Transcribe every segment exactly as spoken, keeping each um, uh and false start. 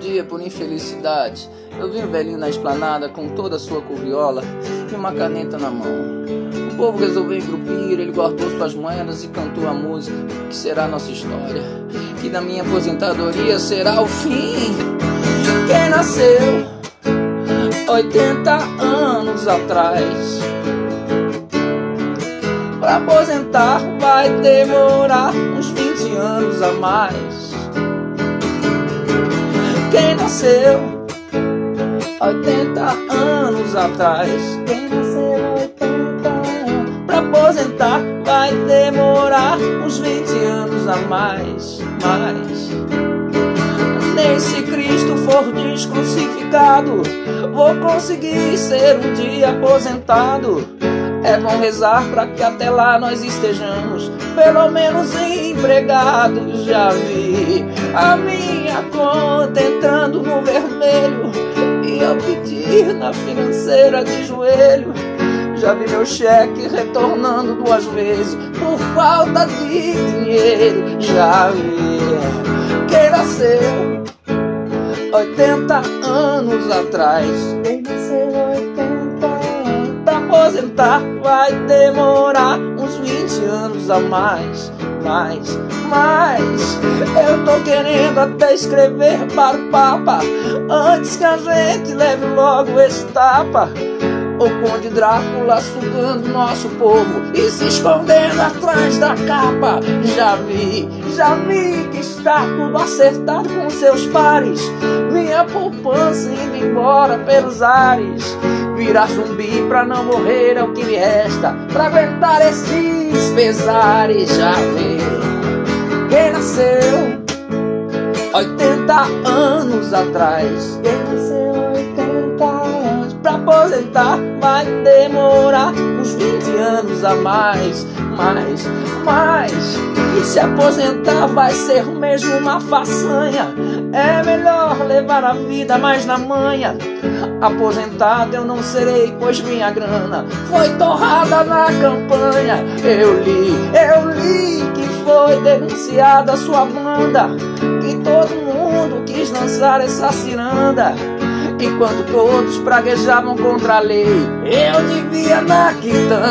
dia, por infelicidade, eu vi um velhinho na esplanada com toda a sua curriola e uma caneta na mão. O povo resolveu engrupir, ele guardou suas moedas e cantou a música que será nossa história, que da minha aposentadoria será o fim. Quem nasceu oitenta anos atrás, pra aposentar vai demorar uns vinte anos a mais. Quem nasceu oitenta anos atrás, quem nasceu oitenta anos, pra aposentar vai demorar uns vinte anos a mais, mais. Nem se Cristo for descrucificado, vou conseguir ser um dia aposentado. É bom rezar pra que até lá nós estejamos pelo menos empregados. Já vi a minha conta entrando no vermelho e eu pedir na financeira de joelho. Já vi meu cheque retornando duas vezes por falta de dinheiro. Já vi quem nasceu oitenta anos atrás, quem nasceu oitenta anos, pra aposentar vai demorar uns vinte anos a mais, mais, mais. Eu tô querendo até escrever para o Papa, antes que a gente leve logo esse tapa. O Conde Drácula sugando nosso povo e se escondendo atrás da capa. Já vi, já vi que está tudo acertado com seus pares. Minha poupança indo embora pelos ares. Virar zumbi pra não morrer é o que me resta pra aguentar esses pesares. Já vi quem nasceu oitenta anos atrás, quem nasceu oitenta anos, pra aposentar vai demorar uns vinte anos a mais, mais, mais. E se aposentar vai ser mesmo uma façanha, é melhor levar a vida mais na manha. Aposentado eu não serei, pois minha grana foi torrada na campanha. Eu li, eu li que foi denunciada a sua banda, que todo mundo quis lançar essa ciranda. Enquanto todos praguejavam contra a lei, eu devia na quitanda.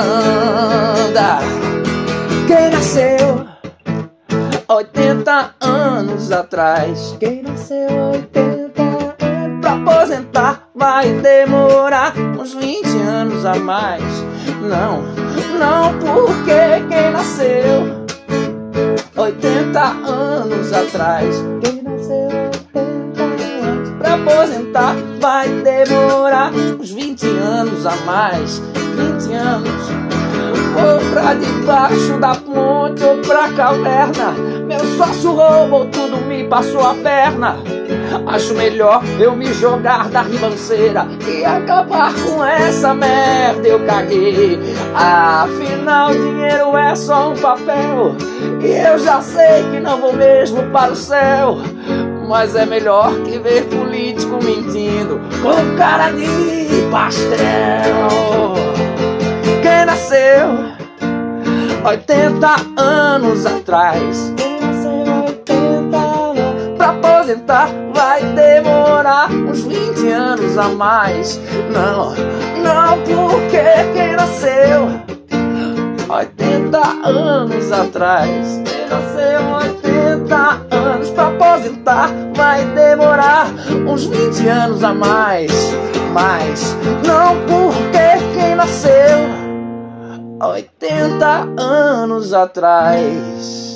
Quem nasceu oitenta anos atrás, quem nasceu oitenta anos, pra aposentar vai demorar uns vinte anos a mais. Não, não, porque quem nasceu oitenta anos atrás, quem nasceu oitenta anos, pra aposentar vai demorar uns vinte anos a mais, vinte anos. Ou pra debaixo da ponte ou pra caverna, meu sócio roubou tudo, me passou a perna. Acho melhor eu me jogar da ribanceira e acabar com essa merda. Eu caguei, afinal dinheiro é só um papel e eu já sei que não vou mesmo para o céu. Mas é melhor que ver político mentindo com cara de pastel. Quem nasceu oitenta anos atrás, quem nasceu oitenta anos, pra aposentar vai demorar uns vinte anos a mais. Não, não, porque quem nasceu oitenta anos atrás, quem nasceu oitenta anos, pra aposentar vai demorar uns vinte anos a mais, mais. Não, porque quem nasceu oitenta anos atrás.